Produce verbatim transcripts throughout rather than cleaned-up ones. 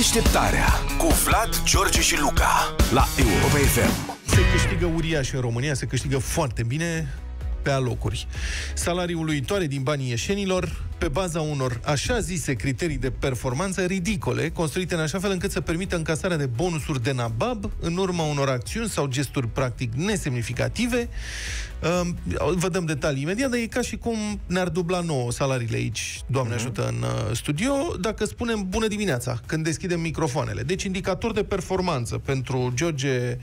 Deșteptarea cu Vlad, George și Luca la Europa F M. Se câștigă uriaș în România, se câștigă foarte bine pe alocuri. Salarii uluitoare din banii ieșenilor, pe baza unor așa zise criterii de performanță ridicole, construite în așa fel încât să permită încasarea de bonusuri de nabab în urma unor acțiuni sau gesturi practic nesemnificative. Vă dăm detalii imediat, dar e ca și cum ne-ar dubla nouă salariile aici, Doamne ajută, în studio, dacă spunem bună dimineața, când deschidem microfoanele. Deci indicator de performanță pentru George,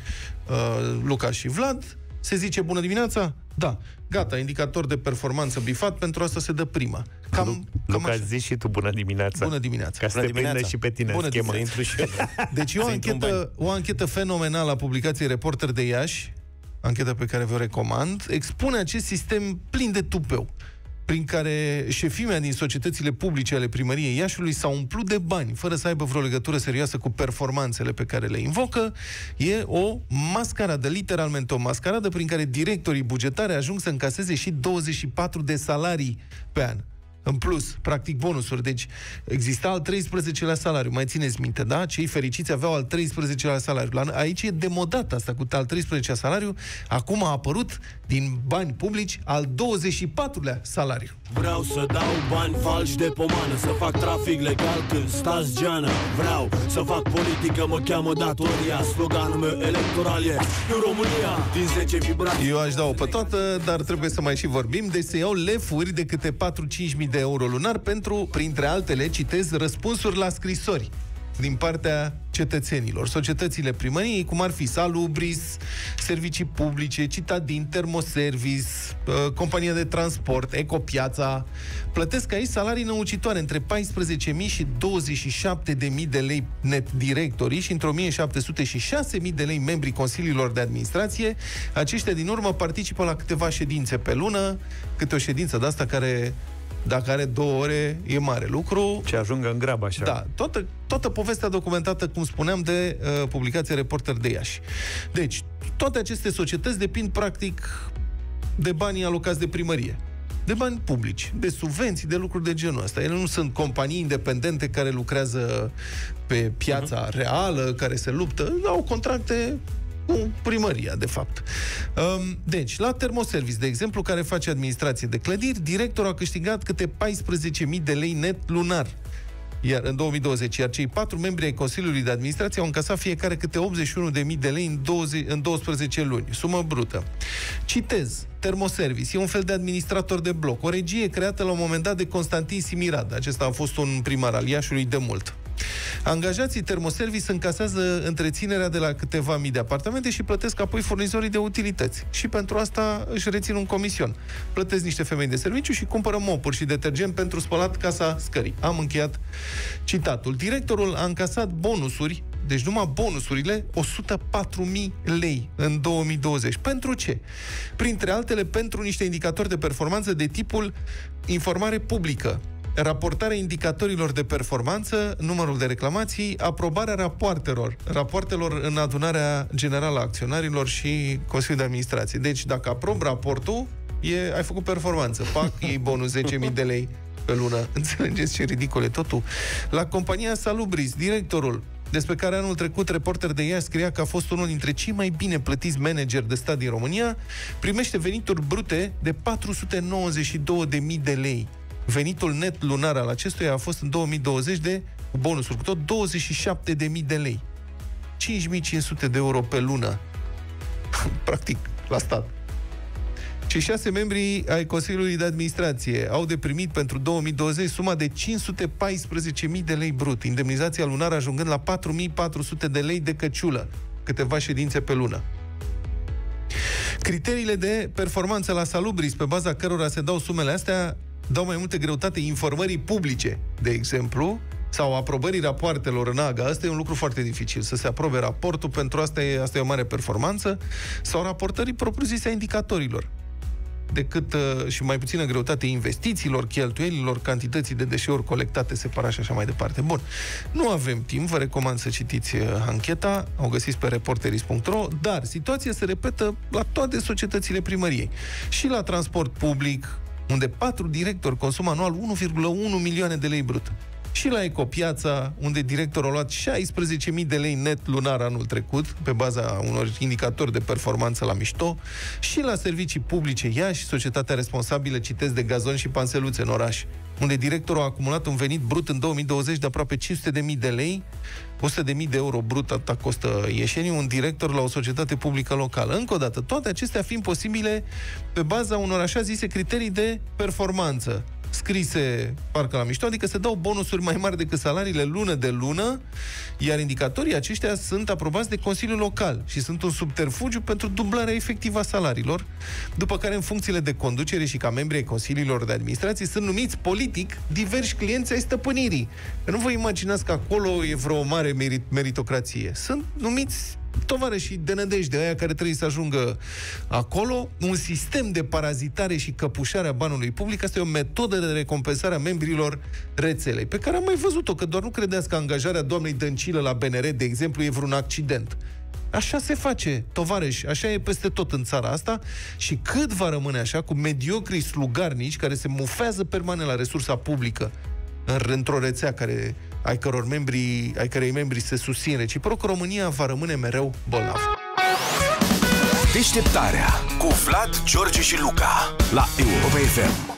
Luca și Vlad, se zice bună dimineața? Da. Gata, indicator de performanță bifat, pentru asta se dă prima. Cam, Lu cam Luca, zi și tu bună dimineața. Bună dimineața. Ca să te prindă și pe tine. Bună schema. dimineața. Deci e o anchetă, o anchetă fenomenală a publicației Reporter de Iași, anchetă pe care vă recomand, expune acest sistem plin de tupeu, prin care șefimea din societățile publice ale primăriei Iașiului s-au umplut de bani, fără să aibă vreo legătură serioasă cu performanțele pe care le invocă. E o mascaradă, literalmente o mascaradă, prin care directorii bugetare ajung să încaseze și douăzeci și patru de salarii pe an. În plus, practic bonusuri. Deci exista al treisprezecelea salariu. Mai țineți minte, da? Cei fericiți aveau al treisprezecelea salariu. Aici e demodat asta cu al treisprezecelea salariu. Acum a apărut, din bani publici, al douăzeci și patrulea salariu. Vreau să dau bani falși de pomană, să fac trafic legal când stați geană. Vreau să fac politică, mă cheamă datoria. Sloganul meu electoral e în România, din zece vibrații. Eu aș da-o pe toată, dar trebuie să mai și vorbim. Deci se iau lefuri de câte patru-cinci mii de euro lunar pentru, printre altele, citez, răspunsuri la scrisori din partea cetățenilor. Societățile primăriei, cum ar fi Salubris, servicii publice, Citadin, Termoservice, compania de transport, Ecopiața, plătesc aici salarii năucitoare între paisprezece mii și douăzeci și șapte de mii de lei net directorii și între o mie șapte sute și șase mii de lei membrii consiliilor de administrație. Aceștia din urmă participă la câteva ședințe pe lună, câte o ședință de asta care, dacă are două ore, e mare lucru. Ce ajungă în grabă, așa. Da, toată, toată povestea documentată, cum spuneam, de uh, publicația Reporter de Iași. Deci, toate aceste societăți depind, practic, de banii alocați de primărie. De bani publici, de subvenții, de lucruri de genul ăsta. Ele nu sunt companii independente care lucrează pe piața uh-huh. reală, care se luptă. Au contracte cu primăria, de fapt. Deci, la Termoservice, de exemplu, care face administrație de clădiri, directorul a câștigat câte paisprezece mii de lei net lunar, iar în două mii douăzeci, iar cei patru membri ai Consiliului de Administrație au încasat fiecare câte optzeci și unu de mii de lei în, douăzeci, în douăsprezece luni. Sumă brută. Citez, Termoservice e un fel de administrator de bloc, o regie creată la un moment dat de Constantin Simirad. Acesta a fost un primar al Iașiului de mult. Angajații Termoservice încasează întreținerea de la câteva mii de apartamente și plătesc apoi furnizorii de utilități. Și pentru asta își rețin un comision. Plătesc niște femei de serviciu și cumpără mopuri și detergent pentru spălat casa scării. Am încheiat citatul. Directorul a încasat bonusuri, deci numai bonusurile, o sută patru mii lei în două mii douăzeci. Pentru ce? Printre altele, pentru niște indicatori de performanță de tipul informare publică, raportarea indicatorilor de performanță, numărul de reclamații, aprobarea rapoartelor, rapoartelor în adunarea generală a acționarilor și Consiliul de Administrație. Deci, dacă aprob raportul, e, ai făcut performanță. Pac, iei bonus zece mii de lei pe lună. Înțelegeți ce ridicol e totul? La compania Salubris, directorul, despre care anul trecut Reporter de Iași scria că a fost unul dintre cei mai bine plătiți manageri de stat din România, primește venituri brute de patru sute nouăzeci și două de mii de lei. Venitul net lunar al acestuia a fost în două mii douăzeci de, cu bonusuri, cu tot, douăzeci și șapte de mii de lei. cinci mii cinci sute de euro pe lună. Practic, la stat. Cei șase membri ai Consiliului de Administrație au de primit pentru două mii douăzeci suma de cinci sute paisprezece mii de lei brut, indemnizația lunară ajungând la patru mii patru sute de lei de căciulă, câteva ședințe pe lună. Criteriile de performanță la Salubris, pe baza cărora se dau sumele astea, dau mai multe greutate informării publice, de exemplu, sau aprobării rapoartelor în A G A. Asta e un lucru foarte dificil, să se aprobe raportul, pentru asta e, asta e o mare performanță, sau raportării propriu-zise a indicatorilor, decât uh, și mai puțină greutate investițiilor, cheltuielilor, cantității de deșeuri colectate separat și așa mai departe. Bun, nu avem timp, vă recomand să citiți uh, ancheta, o găsiți pe reporteris punct ro, dar situația se repetă la toate societățile primăriei. Și la transport public, unde patru directori consumă anual unu virgulă unu milioane de lei brut. și la Ecopiața, unde directorul a luat șaisprezece mii de lei net lunar anul trecut, pe baza unor indicatori de performanță la mișto, și la Servicii Publice Iași, societatea responsabilă, citesc, de gazon și panseluțe în oraș, unde directorul a acumulat un venit brut în două mii douăzeci de aproape cinci sute de mii de lei, o sută de mii de euro brut, atâta costă ieșenii, un director la o societate publică locală. Încă o dată, toate acestea fiind posibile pe baza unor așa zise criterii de performanță, scrise parcă la mișto, adică se dau bonusuri mai mari decât salariile lună de lună, iar indicatorii aceștia sunt aprobați de Consiliul Local și sunt un subterfugiu pentru dublarea efectivă a salariilor, după care în funcțiile de conducere și ca membri ai consiliilor de administrație sunt numiți politic diversi clienți ai stăpânirii. Că nu vă imaginați că acolo e vreo mare merit- meritocrație. Sunt numiți tovarășii de nădejde, aia care trebuie să ajungă acolo, un sistem de parazitare și căpușare a banului public. Asta e o metodă de recompensare a membrilor rețelei, pe care am mai văzut-o, că doar nu credeți că angajarea doamnei Dăncilă la B N R, de exemplu, e vreun accident. Așa se face, tovarăși, așa e peste tot în țara asta și cât va rămâne așa, cu mediocri slugarnici care se mufează permanent la resursa publică într-o rețea care, ai căror membri, ai cărei membri se susțin reciproc, România va rămâne mereu bolnav. Deșteptarea cu Vlad, George și Luca la Europa F M.